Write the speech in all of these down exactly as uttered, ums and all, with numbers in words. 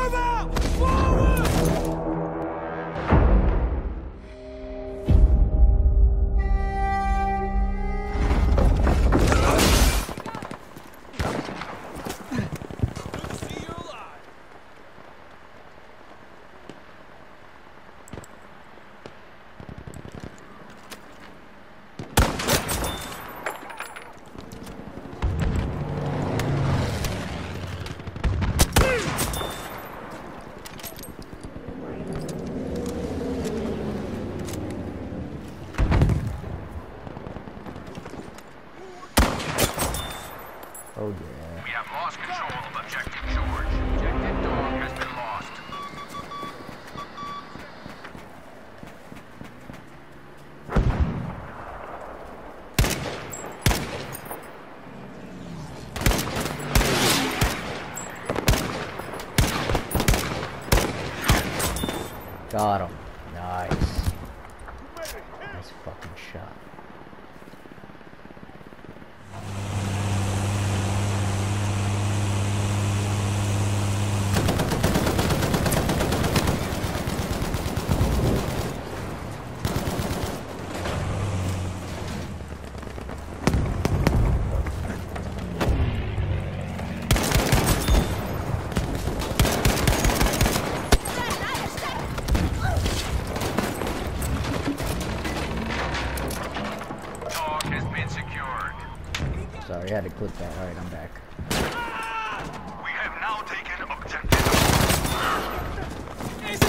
Move out! Forward! Oh yeah. We have lost control of Objective George. Objective Dog has been lost. Got him. Nice. Nice fucking shot. Sorry, I had to clip that. Alright, I'm back. We have now taken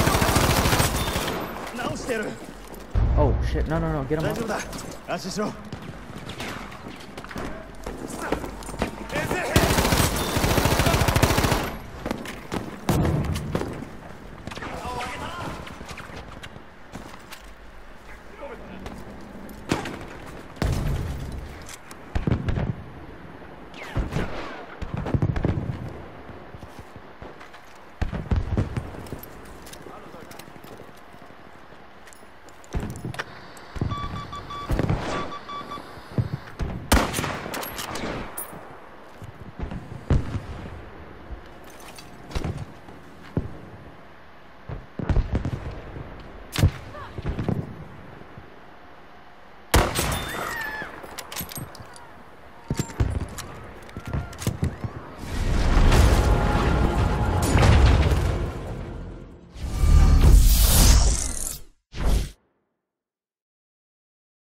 objective. Oh shit, no no no, get him up. 大丈夫だ。安心しろ。